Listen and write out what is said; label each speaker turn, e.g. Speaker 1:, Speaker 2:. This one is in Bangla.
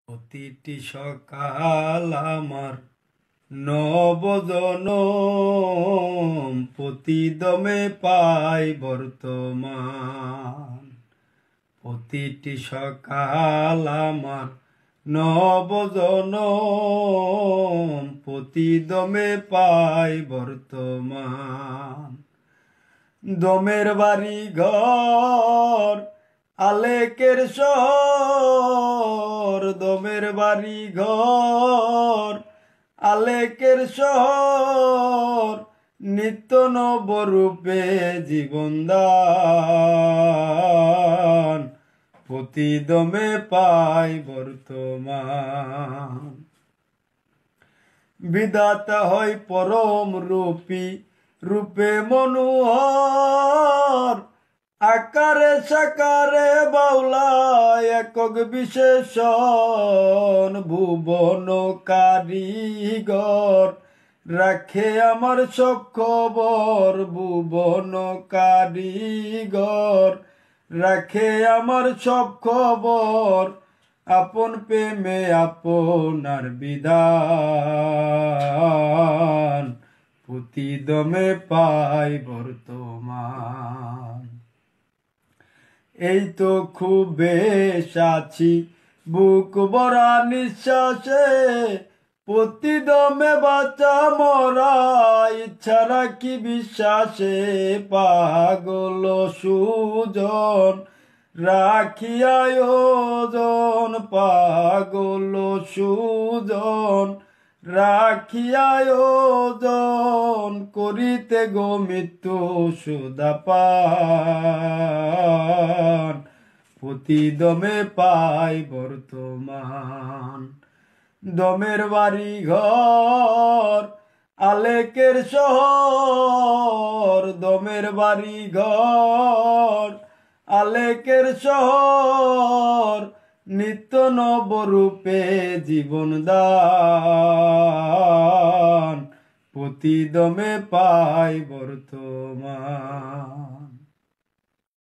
Speaker 1: প্রতিটি সকাল আমার নবজনম, প্রতিদমে পাই বর্তমান। প্রতিটি সকাল আমার নবজনম, প্রতিদমে পাই বর্তমান। দমের বাড়ি ঘর আলেকের শহর, দমের বাড়ি ঘর আলেকের শহর, নিত্য নবরূপে জীবনদান, প্রতিদমে পাই বর্তমান। বিধাতা হয় পরম রূপী, রূপে মনোহর, আকারে সাকারে বাউলা একক বিশেষণ, ভুবন কারিগর রাখে আমার সব খবর, ভুবন কারিগর রাখে আমার সব খবর, আপন প্রেমে আপনার বিধান, প্রতিদমে পাই বর্তমান। এই তো খুব বেশ আছি বুক ভরা নিঃশ্বাসে, প্রতিদমে বাঁচা মরা ইচ্ছা রাখি বিশ্বাসে, পাগল সুজন রাখি আয়োজন, পাগল সুজন রাখি আয়োজন, করিতে গো মৃত্যু সুদাপান, প্রতিদমে পাই বর্তমান। দমের বাড়ি ঘর আলেকের শহর, দমের বাড়ি ঘর আলেকের শহর, নিত্য নবরূপে জীবনদান, প্রতিদমে পাই বর্তমান।